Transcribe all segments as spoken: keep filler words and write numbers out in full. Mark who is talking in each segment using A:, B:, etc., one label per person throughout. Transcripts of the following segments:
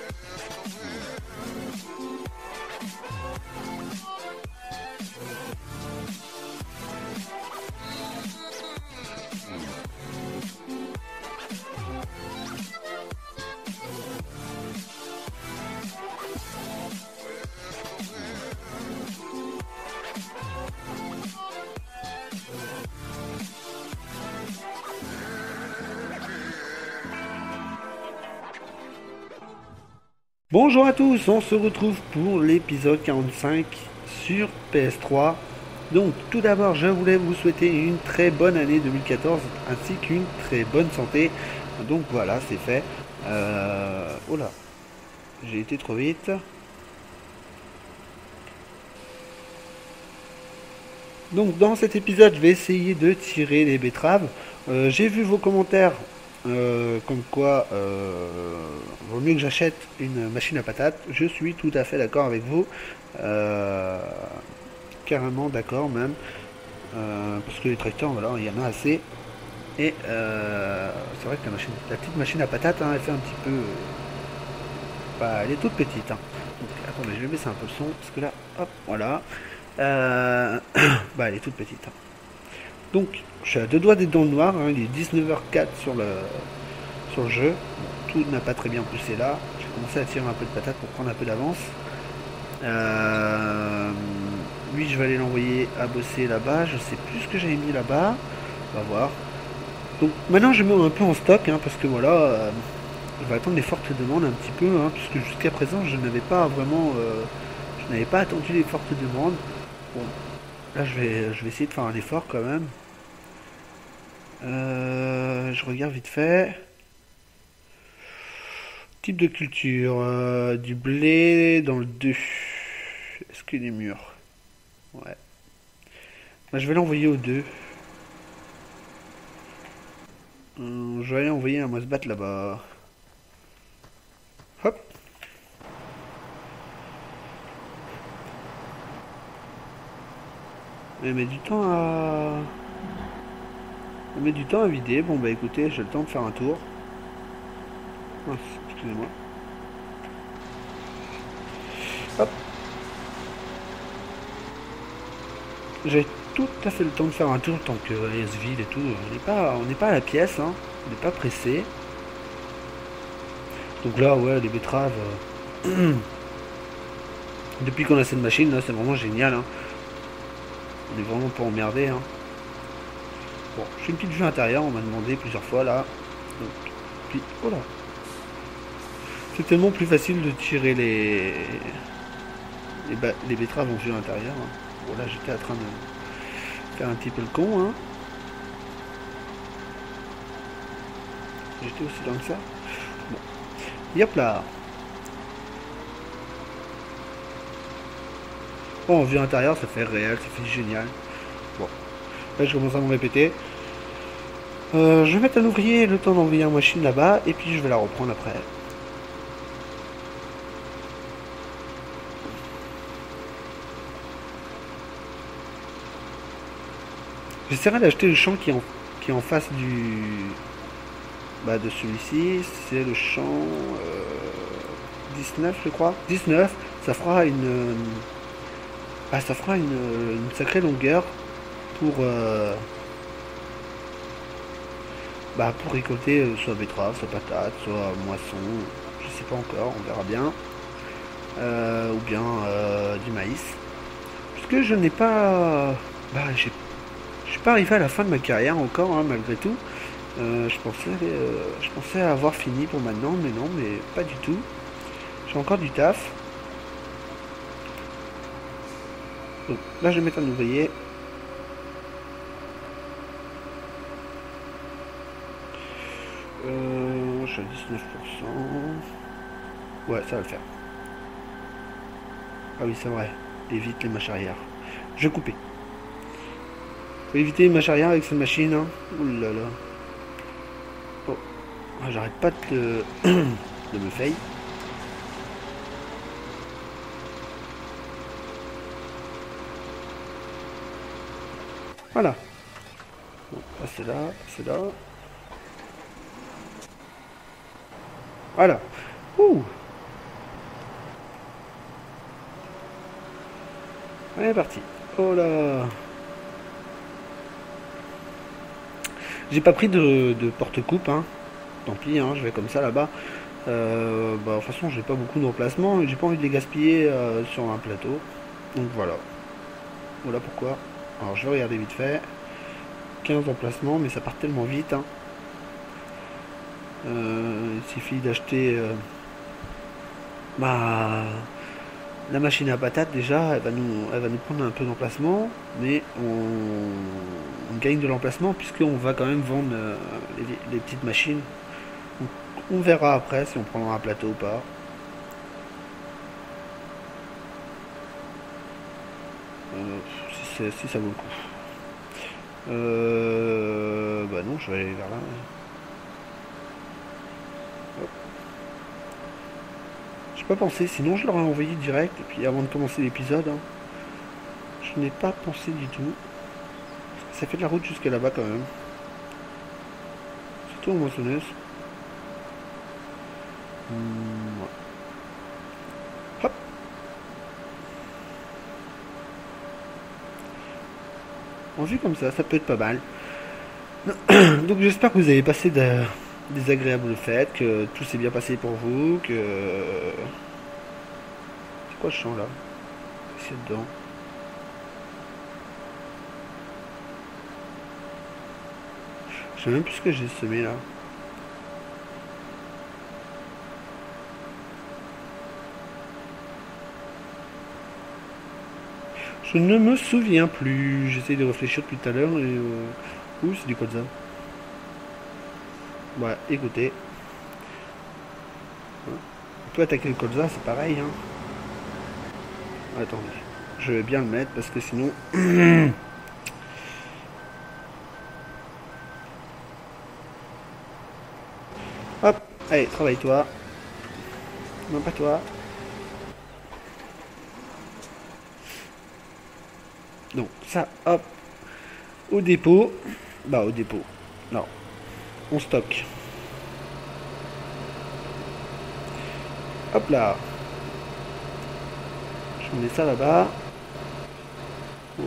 A: Bonjour à tous, on se retrouve pour l'épisode quarante-cinq sur P S trois. Donc tout d'abord je voulais vous souhaiter une très bonne année deux mille quatorze ainsi qu'une très bonne santé. Donc voilà, c'est fait. Euh... Oh là, j'ai été trop vite. Donc dans cet épisode je vais essayer de tirer les betteraves. Euh, j'ai vu vos commentaires euh, comme quoi euh, vaut mieux que j'achète une machine à patates. Je suis tout à fait d'accord avec vous. Euh, carrément d'accord même. Euh, parce que les tracteurs, voilà, il y en a assez. Et euh, c'est vrai que la, machine, la petite machine à patates, hein, elle fait un petit peu... Bah, elle est toute petite. Hein. Donc, attendez, je vais baisser un peu le son. Parce que là, hop, voilà. Euh, bah, elle est toute petite. Hein. Donc, je suis à deux doigts d'être dans le noir. Hein, il est dix-neuf heures quatre sur le, sur le jeu. Bon, tout n'a pas très bien poussé là. J'ai commencé à tirer un peu de patates pour prendre un peu d'avance. Euh, lui, je vais aller l'envoyer à bosser là-bas. Je sais plus ce que j'avais mis là-bas. On va voir. Donc maintenant, je mets un peu en stock hein, parce que voilà, euh, je vais attendre les fortes demandes un petit peu, hein, puisque jusqu'à présent, je n'avais pas vraiment, euh, je n'avais pas attendu les fortes demandes. Bon, là, je vais, je vais essayer de faire un effort quand même. Euh, je regarde vite fait. Type de culture, euh, du blé dans le deux. Est-ce qu'il est mûr? Ouais. Bah, je vais l'envoyer au deux. Hum, je vais aller envoyer un moise battre là-bas. Hop. Elle met du temps à... Elle met du temps à vider. Bon bah écoutez, j'ai le temps de faire un tour. Oh, excusez-moi. Hop. J'ai tout à fait le temps de faire un tour tant que elle se vide et tout. On n'est pas, on n'est pas à la pièce, hein. On n'est pas pressé. Donc là, ouais, les betteraves. euh, Depuis qu'on a cette machine, là, c'est vraiment génial. Hein. On est vraiment pas emmerdé. Hein. Bon, je fais une petite vue intérieure. On m'a demandé plusieurs fois là. Donc, puis, oh là. C'est tellement plus facile de tirer les les, ba- les betteraves en vue intérieure. Hein. Bon là, j'étais en train de faire un petit peu le con. Hein. J'étais aussi loin que ça. Bon. Yop là. Bon, en vue intérieure, ça fait réel, ça fait génial. Bon, là je commence à me répéter. Euh, je vais mettre un ouvrier le temps d'envoyer une machine là-bas et puis je vais la reprendre après. J'essaierai d'acheter le champ qui est en, qui est en face du bah, de celui-ci. C'est le champ euh, dix-neuf, je crois. dix-neuf, ça fera une euh, ah, ça fera une, une sacrée longueur pour euh, bah, pour récolter euh, soit betterave, soit patate, soit moisson. Je sais pas encore, on verra bien. Euh, ou bien euh, du maïs. Puisque je n'ai pas... Bah, j'ai... Je suis pas arrivé à la fin de ma carrière encore, hein, malgré tout. Euh, je, pensais, euh, je pensais avoir fini pour maintenant, mais non, mais pas du tout. J'ai encore du taf. Donc là, je vais mettre un ouvrier. Euh, je suis à dix-neuf pour cent. Ouais, ça va le faire. Ah oui, c'est vrai. Évite les marches arrière. Je vais couper. Faut éviter les marches arrière avec cette machine. Hein. Ouh là là. Oh. Ah, j'arrête pas de, de me fail. Voilà. Bon, là c'est là, c'est là. Voilà. Ouh. Allez, parti. Oh là. J'ai pas pris de, de porte-coupe, hein. Tant pis, hein, je vais comme ça là-bas. Euh, bah, de toute façon, j'ai pas beaucoup d'emplacements et j'ai pas envie de les gaspiller euh, sur un plateau. Donc voilà. Voilà pourquoi. Alors je vais regarder vite fait. quinze emplacements, mais ça part tellement vite. Hein. Euh, il suffit d'acheter euh, bah, la machine à patates déjà, elle va nous, elle va nous prendre un peu d'emplacement, mais on, on gagne de l'emplacement puisqu'on va quand même vendre euh, les, les petites machines. Donc, on verra après si on prendra un plateau ou pas. Euh, si, si ça vaut le coup. Euh, bah non, je vais aller vers là. J'ai pas pensé, sinon je l'aurais envoyé direct, et puis avant de commencer l'épisode, hein. Je n'ai pas pensé du tout. Ça fait de la route jusqu'à là-bas quand même. Surtout en moissonneuse. Hmm, ouais. Hop. En vue comme ça, ça peut être pas mal. Donc j'espère que vous avez passé de, des agréables fêtes, que tout s'est bien passé pour vous, que... C'est quoi ce chant là? C'est dedans. Je sais même plus ce que j'ai semé là. Je ne me souviens plus. J'essaie de réfléchir depuis tout à l'heure et... Euh... Ouh, c'est du colza. Ouais, écoutez. On peut attaquer le colza, c'est pareil. Hein. Attendez. Je vais bien le mettre parce que sinon... Hop, allez, travaille-toi. Non, pas toi. Donc, ça, hop, au dépôt. Bah, au dépôt. Non, on stocke. Hop là. Je mets ça là-bas. Oh.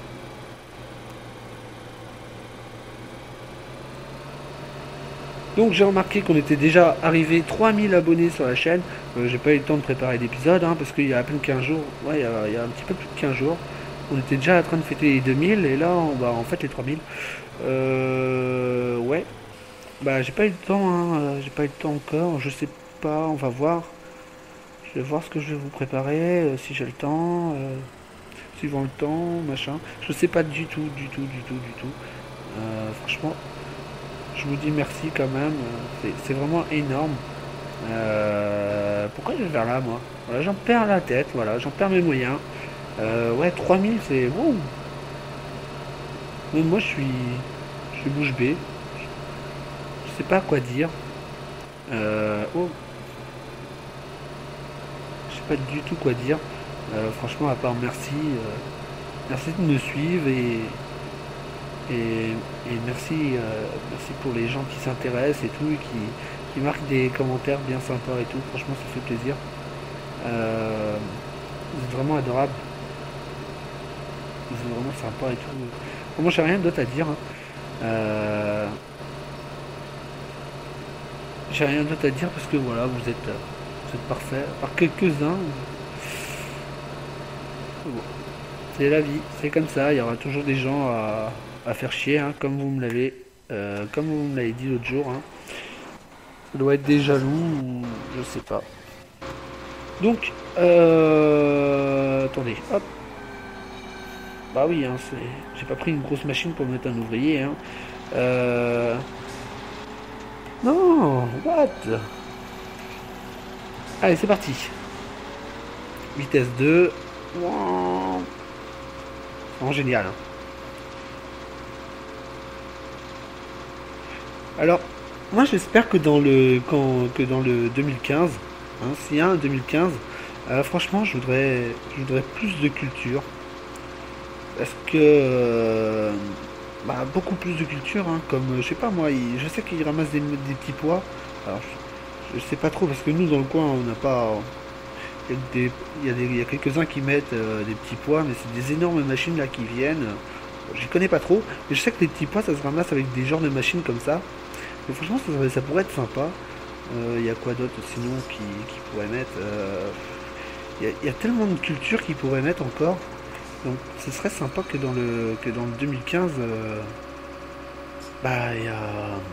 A: Donc j'ai remarqué qu'on était déjà arrivé trois mille abonnés sur la chaîne. Euh, j'ai pas eu le temps de préparer l'épisode hein, parce qu'il y a à peine quinze jours. Ouais, il y, a, il y a un petit peu plus de quinze jours. On était déjà en train de fêter les deux mille et là on va en fait les trois mille. Euh, ouais. Bah j'ai pas eu le temps, hein. euh, j'ai pas eu le temps encore. Je sais pas, on va voir. Je vais voir ce que je vais vous préparer, euh, si j'ai le temps, euh, suivant le temps, machin. Je sais pas du tout, du tout, du tout, du tout. Euh, franchement, je vous dis merci quand même. C'est c'est vraiment énorme. Euh, pourquoi je vais vers là, moi? Voilà, j'en perds la tête, voilà, j'en perds mes moyens. Euh, ouais, trois mille, c'est... Wow. Même moi, je suis... Je suis bouche bée. Je sais pas quoi dire. Euh, oh. Je sais pas du tout quoi dire. Euh, franchement, à part merci. Euh, merci de me suivre et... Et, et merci, euh, merci pour les gens qui s'intéressent et tout, et qui, qui marquent des commentaires bien sympas et tout. Franchement, ça fait plaisir. Euh, vous êtes vraiment adorables. Vous êtes vraiment sympas et tout. Moi, j'ai rien d'autre à dire. Hein. Euh, j'ai rien d'autre à dire parce que voilà, vous êtes, vous êtes parfaits. Par quelques-uns. Bon, c'est la vie, c'est comme ça. Il y aura toujours des gens à, à faire chier, hein, comme vous me l'avez, euh, comme vous me l'avez dit l'autre jour. Hein. Ça doit être des jaloux ou je sais pas. Donc, euh, attendez, hop. Bah oui, hein, j'ai pas pris une grosse machine pour mettre un ouvrier. Hein. Euh... Non, what? Allez, c'est parti. Vitesse deux. Wow. Vraiment génial. Hein. Alors, moi j'espère que dans le quand, que dans le deux mille quinze, hein, s'il y a un deux mille quinze, euh, franchement je voudrais je voudrais plus de culture. Parce que euh, bah, beaucoup plus de culture, hein, comme je sais pas moi, il, je sais qu'il ramasse des, des petits pois. Alors je, je sais pas trop parce que nous dans le coin on n'a pas Il y a, des, il y a, des- il y a quelques-uns qui mettent euh, des petits pois, mais c'est des énormes machines là qui viennent. Je connais pas trop, mais je sais que les petits pois ça se ramasse avec des genres de machines comme ça. Mais franchement, ça, ça pourrait être sympa. Euh, Il y a quoi d'autre sinon qui, qui pourrait mettre euh, Il y, a- il y a tellement de cultures qui pourraient mettre encore. Donc ce serait sympa que dans le, que dans le deux mille quinze, euh, bah, il y a,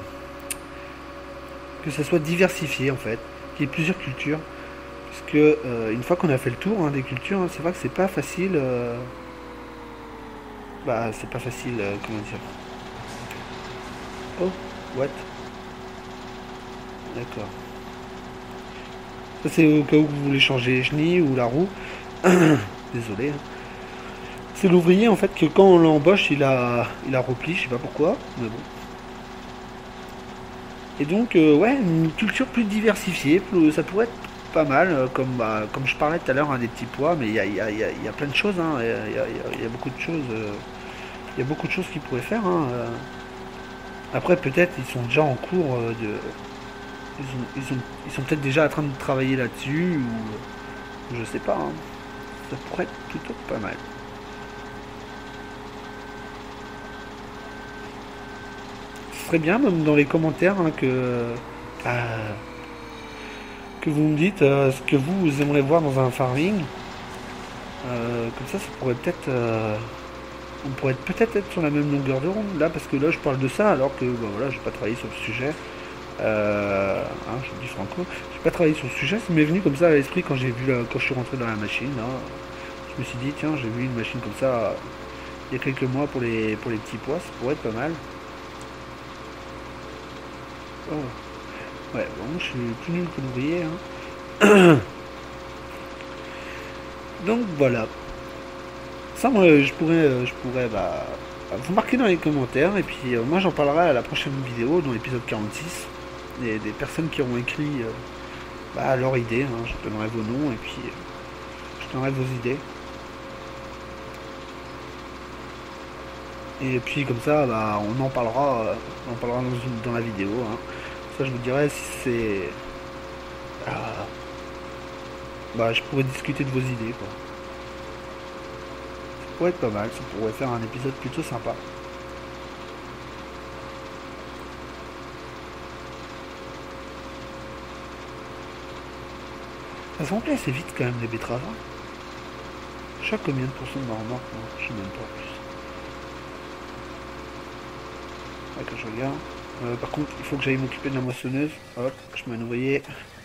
A: que ça soit diversifié en fait, qu'il y ait plusieurs cultures. Parce que euh, une fois qu'on a fait le tour hein, des cultures, hein, c'est vrai que c'est pas facile. euh, bah, c'est pas facile, euh, comment dire. Oh, what? D'accord. Ça c'est au cas où vous voulez changer les chenilles ou la roue. Désolé, hein. C'est l'ouvrier en fait que quand on l'embauche, il a, il a repli, je sais pas pourquoi, mais bon. Et donc, euh, ouais, une culture plus diversifiée, plus- ça pourrait être pas mal, euh, comme, bah, comme je parlais tout à l'heure, hein, des petits pois, mais il y a, il y a- il y a- il y a plein de choses, hein, il y a, il y a- il y a beaucoup de choses, euh, il y a beaucoup de choses qu'ils pourraient faire, hein, euh. Après, peut-être, ils sont déjà en cours euh, de, ils, ont- ils, ont- ils sont peut-être déjà en train de travailler là-dessus, ou je sais pas, hein. Ça pourrait être plutôt pas mal. Ce serait bien, même dans les commentaires, hein, que, bah, que vous me dites euh, ce que vous, vous aimeriez voir dans un farming. Euh, comme ça, ça pourrait peut-être. euh, on pourrait peut-être être sur la même longueur de ronde là, parce que là, je parle de ça alors que bah, voilà, j'ai pas travaillé sur le sujet. Euh, hein, je dis franco, j'ai pas travaillé sur le sujet, ça m'est venu comme ça à l'esprit quand j'ai vu la- quand je suis rentré dans la machine. Là. Je me suis dit, tiens, j'ai vu une machine comme ça euh, il y a quelques mois pour les, pour les petits pois, ça pourrait être pas mal. Oh. Ouais, bon, je suis plus nul que l'ouvrier. Hein. Donc voilà. Ça, moi, je pourrais, euh, je pourrais bah, vous marquer dans les commentaires. Et puis, euh, moi, j'en parlerai à la prochaine vidéo, dans l'épisode quarante-six. Des, des personnes qui auront écrit euh, bah, leurs idées. Hein. Je donnerai vos noms et puis euh, je donnerai vos idées. Et puis, comme ça, bah, on en parlera, euh, on en parlera dans, une- dans la vidéo. Hein. Ça, je vous dirai si c'est. Ah, bah, je pourrais discuter de vos idées, quoi. Ça pourrait être pas mal, ça pourrait faire un épisode plutôt sympa. Ça se remplit assez vite quand même les betteraves. Hein. Je sais combien de pourcents de ma remorque, moi je sais même pas plus. Ouais, que je regarde. Euh, par contre, il faut que j'aille m'occuper de la moissonneuse. Hop, je mets un ouvrier.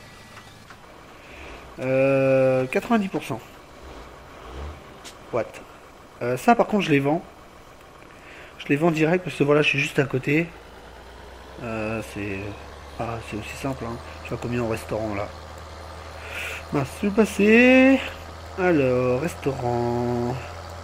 A: Euh, quatre-vingt-dix pour cent. What? Euh, ça, par contre, je les vends. Je les vends direct parce que voilà, je suis juste à côté. Euh, c'est ah, c'est aussi simple. Hein. Je vois combien au restaurant là. Mince, je vais passer. Alors, restaurant.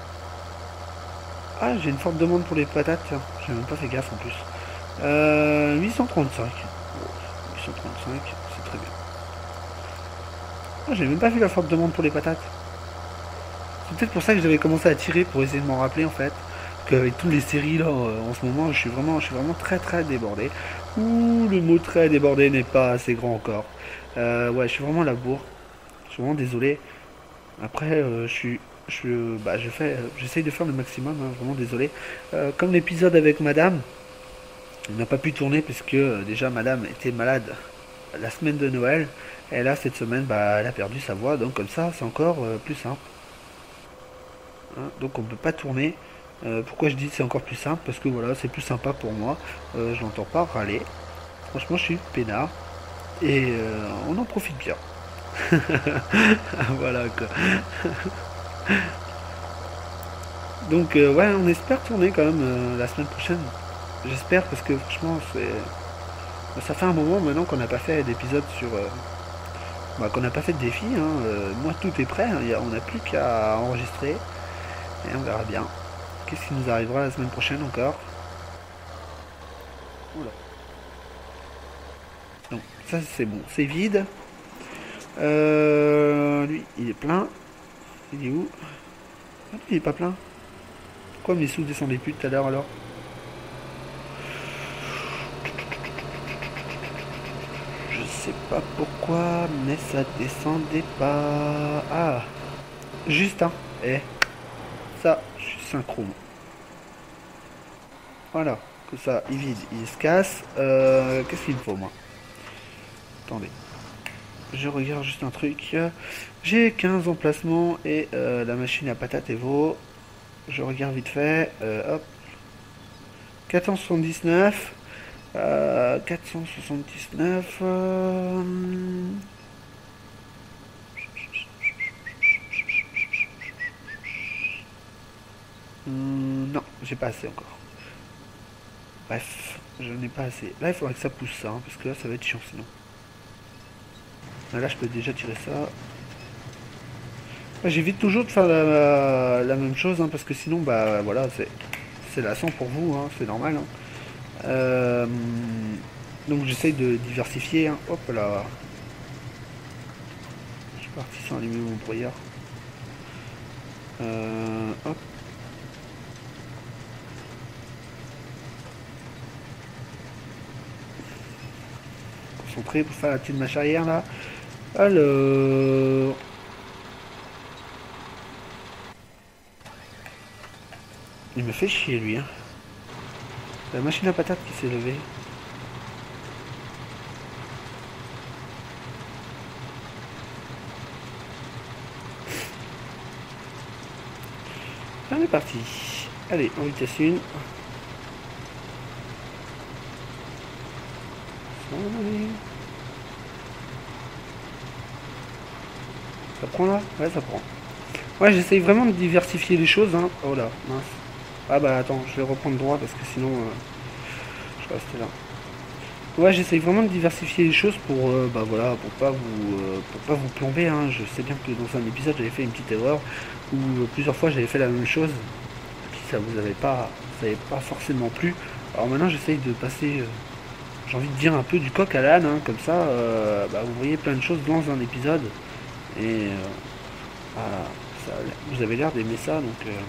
A: Ah, j'ai une forte demande pour les patates. Tiens, j'ai même pas fait gaffe en plus. Euh, huit cent trente-cinq. Oh, huit cent trente-cinq, c'est très bien. Ah, j'ai même pas vu la forte demande pour les patates. C'est peut-être pour ça que j'avais commencé à tirer pour essayer de m'en rappeler en fait. Qu'avec toutes les séries là euh, en ce moment, je suis vraiment, je suis vraiment très très débordé. Ouh, le mot très débordé n'est pas assez grand encore. Euh, ouais, je suis vraiment à la bourre. Je suis vraiment désolé. Après, euh, je suis, je, bah, je fais, euh, j'essaye de faire le maximum. Hein, vraiment désolé. Euh, comme l'épisode avec Madame, il n'a pas pu tourner parce que euh, déjà Madame était malade la semaine de Noël. Et là, cette semaine, bah, elle a perdu sa voix. Donc comme ça, c'est encore euh, plus simple. Hein, donc on ne peut pas tourner. Euh, pourquoi je dis c'est encore plus simple? Parce que voilà, c'est plus sympa pour moi. Euh, je n'entends pas râler. Franchement, je suis peinard. Et euh, on en profite bien. Voilà quoi. Donc euh, ouais, on espère tourner quand même euh, la semaine prochaine. J'espère parce que franchement, c'est ça fait un moment maintenant qu'on n'a pas fait d'épisode sur... euh, bah, qu'on n'a pas fait de défi. Hein. Euh, moi, tout est prêt. Hein. Y a- on n'a plus qu'à enregistrer. Et on verra bien. Qu'est-ce qui nous arrivera la semaine prochaine encore? Oula. Donc, ça c'est bon. C'est vide. Euh, lui, il est plein. Il est où? Ah, il est pas plein. Pourquoi mes sous descendaient plus tout à l'heure alors? Je sais pas pourquoi, mais ça descendait pas. Ah, juste un. Eh, ça, je suis synchro. Voilà, que ça, il vide, il se casse. Euh, Qu'est-ce qu'il me faut, moi? Attendez. Je regarde juste un truc. J'ai quinze emplacements et euh, la machine à patates est vaut. Je regarde vite fait. Euh, hop. quatre cent soixante-dix-neuf. Euh, quatre cent soixante-dix-neuf. Euh... Hum, non, j'ai pas assez encore. Bref, je n'ai pas assez. Là, il faudrait que ça pousse ça, hein, parce que là, ça va être chiant sinon. Là, je peux déjà tirer ça. J'évite toujours de faire la, la même chose, hein, parce que sinon, bah voilà, c'est c'est lassant pour vous, hein, c'est normal. Hein. Euh, donc j'essaye de diversifier. Hein. Hop là. Je suis parti sans allumer mon broyeur. Euh, hop. Concentré pour faire la petite marche arrière là. Alors. Il me fait chier lui. Hein. La machine à patates qui s'est levée. On est parti. Allez, en vitesse une. Ça prend là? Ouais, ça prend. Ouais, j'essaye vraiment de diversifier les choses. Hein. Oh là, mince. Ah bah attends, je vais reprendre droit parce que sinon euh, je vais rester là. Ouais, j'essaye vraiment de diversifier les choses pour euh, bah voilà, pour pas vous euh, pour pas vous plomber. Hein. Je sais bien que dans un épisode j'avais fait une petite erreur où euh, plusieurs fois j'avais fait la même chose. Et puis ça vous avait pas, ça avait pas forcément plu. Alors maintenant j'essaye de passer, euh, j'ai envie de dire un peu du coq à l'âne, hein, comme ça, euh, bah, vous voyez plein de choses dans un épisode et euh, voilà, ça, vous avez l'air d'aimer ça donc. Euh,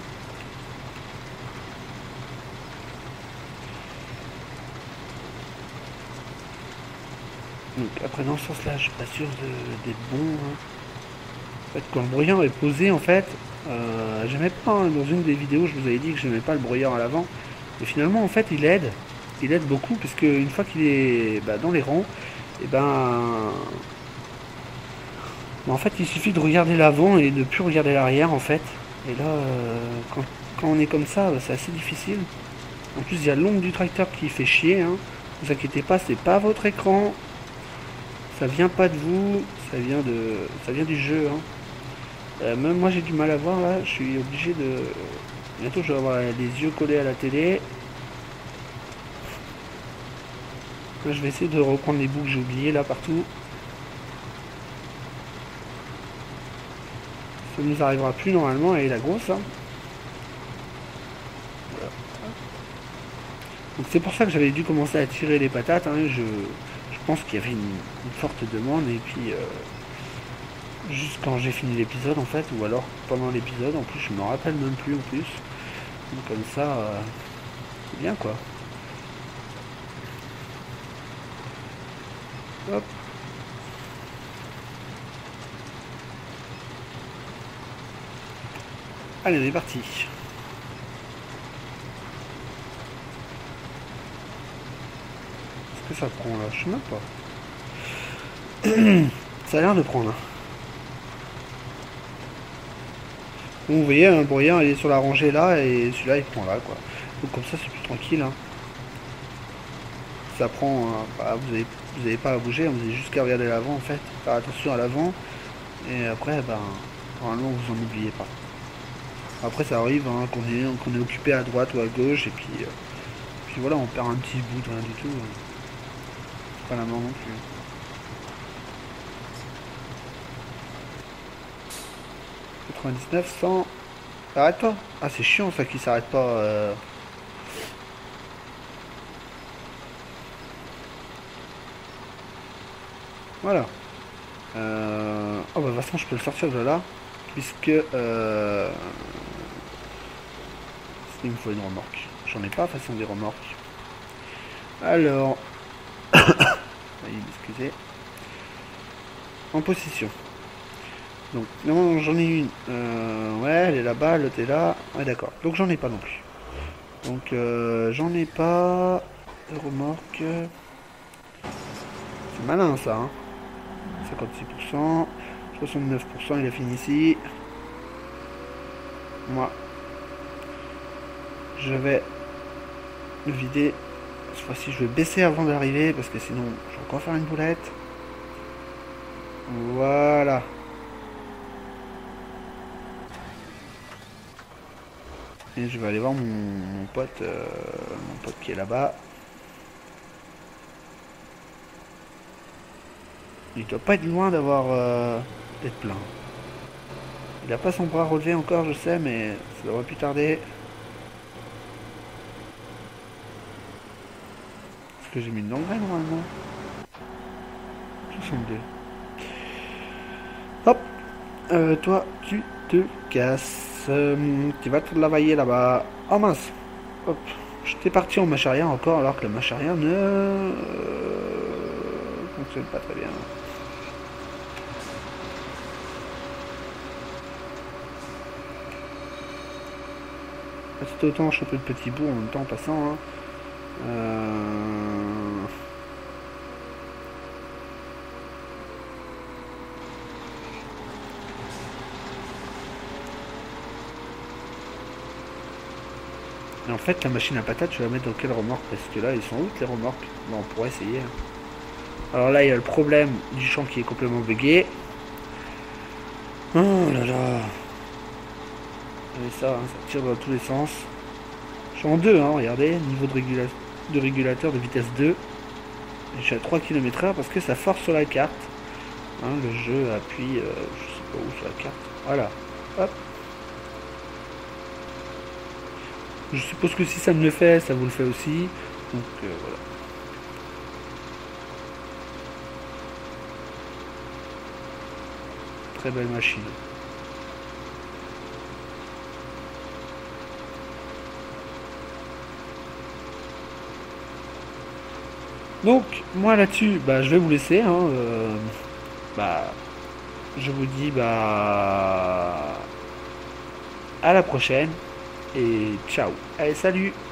A: Donc après dans ce sens là je suis pas sûr d'être bon. Hein. En fait quand le broyeur est posé en fait, euh, j'aimais pas, hein, dans une des vidéos je vous avais dit que j'aimais pas le broyeur à l'avant. Mais finalement en fait il aide. Il aide beaucoup puisque une fois qu'il est bah, dans les rangs, et ben bah, en fait il suffit de regarder l'avant et de plus regarder l'arrière en fait. Et là euh, quand, quand on est comme ça, bah, c'est assez difficile. En plus il y a l'ombre du tracteur qui fait chier. Hein. Ne vous inquiétez pas, c'est pas votre écran. Ça vient pas de vous, ça vient de, ça vient du jeu. Hein. Euh, même moi j'ai du mal à voir là, je suis obligé de. Bientôt je vais avoir les yeux collés à la télé. Là, je vais essayer de reprendre les bouts que j'ai oubliés là partout. Ça nous arrivera plus normalement, elle est la grosse. Hein. Voilà. Donc c'est pour ça que j'avais dû commencer à tirer les patates. Hein. Je, je pense qu'il y avait une, une forte demande et puis. Euh, juste quand j'ai fini l'épisode en fait, ou alors pendant l'épisode, en plus je me rappelle même plus en plus. Donc comme ça, euh, c'est bien quoi. Hop. Allez, on est parti. Est-ce que ça prend là? Je sais même pas. Ça a l'air de prendre. Donc, vous voyez, un broyeur il est sur la rangée là et celui-là il prend là quoi. Donc comme ça c'est plus tranquille. Hein. Ça prend, euh, bah, vous n'avez vous avez pas à bouger, vous avez juste qu'à regarder l'avant en fait, faire attention à l'avant et après ben normalement vous en oubliez pas. Après ça arrive hein, qu'on est, qu'on est occupé à droite ou à gauche et puis, euh, puis voilà on perd un petit bout de rien du tout. Hein. C'est pas la mort non plus. quatre-vingt-dix-neuf, cent. Arrête-toi. Ah c'est chiant ça qui s'arrête pas. Euh... Voilà. Euh... Oh bah de toute façon je peux le sortir de là. Puisque euh... il me faut une remorque. J'en ai pas façon des remorques. Alors. Excusez. en position. Donc, non, j'en ai une. Euh, ouais, elle est là-bas, l'autre est là. Ouais, d'accord. Donc, j'en ai pas non plus. Donc, euh, j'en ai pas. De remorque. C'est malin ça, hein. cinquante-six pour cent. soixante-neuf pour cent, il a fini ici. Moi, je vais le vider. Cette fois-ci, je vais baisser avant d'arriver parce que sinon, je vais encore faire une boulette. Voilà. Et je vais aller voir mon, mon pote, euh, mon pote qui est là-bas. Il doit pas être loin d'avoir euh, d'être plein. Il a pas son bras relevé encore, je sais, mais ça devrait plus tarder. Parce que j'ai mis une engrais normalement. soixante-deux. Hop. Euh, toi, tu te casses. Euh, tu vas te lavailler là-bas. Oh mince. Hop. J'étais parti en marche arrière encore alors que la marche arrière ne euh, fonctionne pas très bien. C'est autant choper le petit bout en même temps en passant. Hein. Euh... Et en fait, la machine à patates, je vais la mettre dans quelle remorque? Parce que là, ils sont où les remorques? Bon, on pourrait essayer. Hein. Alors là, il y a le problème du champ qui est complètement bugué. Oh là là. Et ça, hein, ça tire dans tous les sens. Je suis en deux, hein, regardez, niveau de, régula de régulateur de vitesse deux. Et je suis à trois kilomètres heure parce que ça force sur la carte. Hein, le jeu appuie, euh, je sais pas où sur la carte. Voilà. Hop. Je suppose que si ça me le fait, ça vous le fait aussi. Donc euh, voilà. Très belle machine. Donc moi là-dessus, bah, je vais vous laisser. Hein, euh, bah, je vous dis bah à la prochaine et ciao. Allez, salut.